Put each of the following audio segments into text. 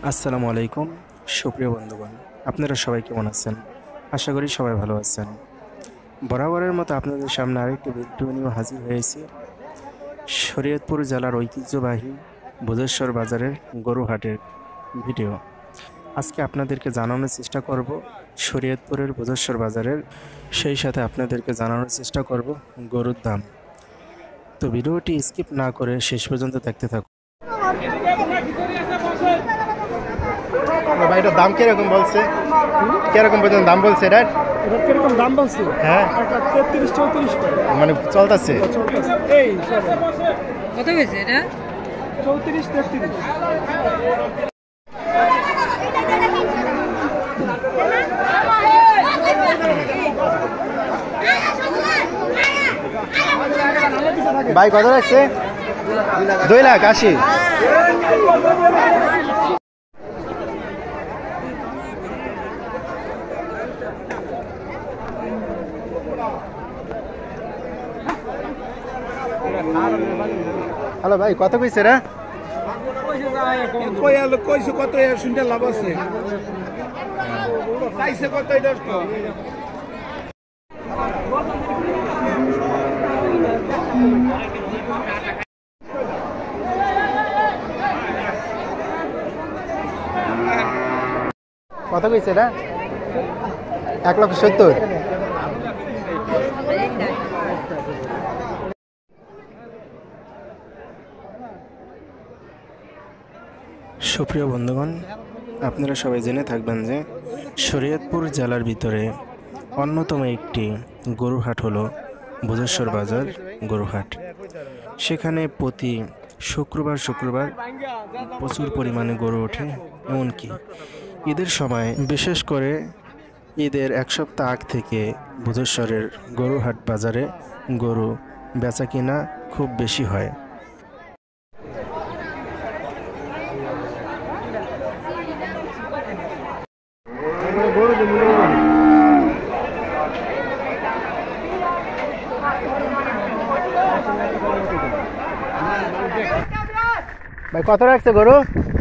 আসসালামু আলাইকুম সুপ্রিয় বন্ধুগণ, আপনারা সবাই কেমন আছেন? আশা করি সবাই ভালো আছেন। বরাবরের মতো আপনাদের সামনে আরেকটি ভিডিও নিয়ে হাজির হয়েছি। শরীয়তপুর জেলার ঐতিহ্যবাহী ভোজেশ্বর বাজারের গরুহাটের ভিডিও। আজকে আপনাদেরকে জানানোর চেষ্টা করব শরীয়তপুরের ভোজেশ্বর বাজারের, সেই সাথে আপনাদেরকে জানানোর চেষ্টা করব গরুর দাম। তো ভিডিওটি স্কিপ না করে শেষ পর্যন্ত দেখতে থাকুন। ভাই এটার দাম কিরকম বলছে? কিরকম পর্যন্ত দাম বলছে এটার? এটা কিরকম দাম বলছে? হ্যাঁ, 33-34 করে মানে চলতেছে। এই কত হয়েছে এটা? 34-33। ভাই কত রাখছে? 2,80,000। হ্যালো ভাই, কত কইছে রে? কইছো কত শুনতে লাভ আছে? চাইছে কত এটা? কত কইছে রে? 1,70,000। সুপ্রিয় বন্ধুগণ, আপনারা সবাই জেনে থাকবেন যে শরীয়তপুর জেলার ভিতরে অন্যতম একটি গরুহাট হলো ভোজেশ্বর বাজার গরুহাট। সেখানে প্রতি শুক্রবার প্রচুর পরিমাণে গরু ওঠে। এমনকি ঈদের সময়, বিশেষ করে ঈদের এক সপ্তাহ আগ থেকে ভোজেশ্বরের গরুহাট বাজারে গরু বেচা কিনা খুব বেশি হয়। ভাই কত রাখছে গরু?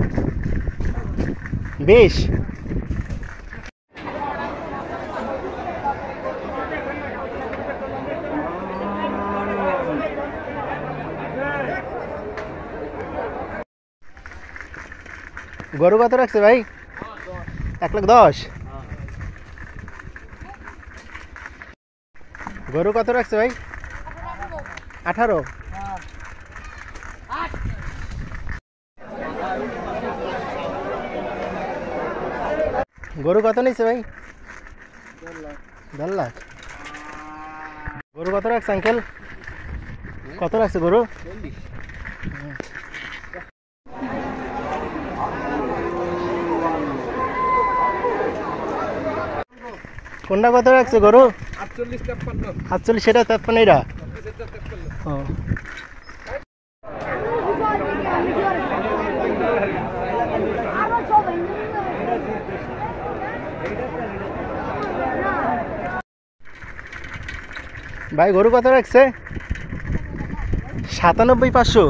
20। গরু কত রাখছে ভাই? 1,10,000। গরু কত রাখছে ভাই? 18। গরু কত নিচ্ছে ভাই? 1.5 লাখ। গরু কত রাখছে আঙ্কেল? কত রাখছে গরু? কোনটা কত রাখছে গরু? 48, সেটা 53 এরা। ভাই গরু কত রাখছে? 97,500।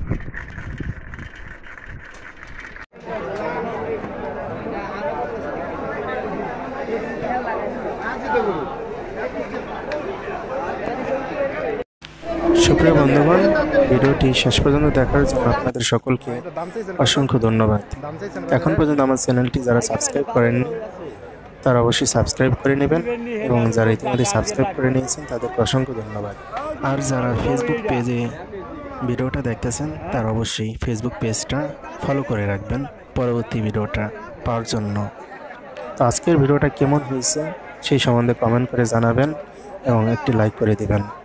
সুপ্রিয় বন্ধুগণ, ভিডিওটি শেষ পর্যন্ত দেখার জন্য আপনাদের সকলকে অসংখ্য ধন্যবাদ। এখন পর্যন্ত আমার চ্যানেলটি যারা সাবস্ক্রাইব করেননি তারা অবশ্যই সাবস্ক্রাইব করে নেবেন, এবং যারা ইতিমধ্যে সাবস্ক্রাইব করে নিয়েছেন তাদেরকে অসংখ্য ধন্যবাদ। আর যারা ফেসবুক পেজে ভিডিওটা দেখতেছেন তারা অবশ্যই ফেসবুক পেজটা ফলো করে রাখবেন পরবর্তী ভিডিওটা পাওয়ার জন্য। তো আজকের ভিডিওটা কেমন হয়েছে সেই সম্বন্ধে কমেন্ট করে জানাবেন এবং একটি লাইক করে দেবেন।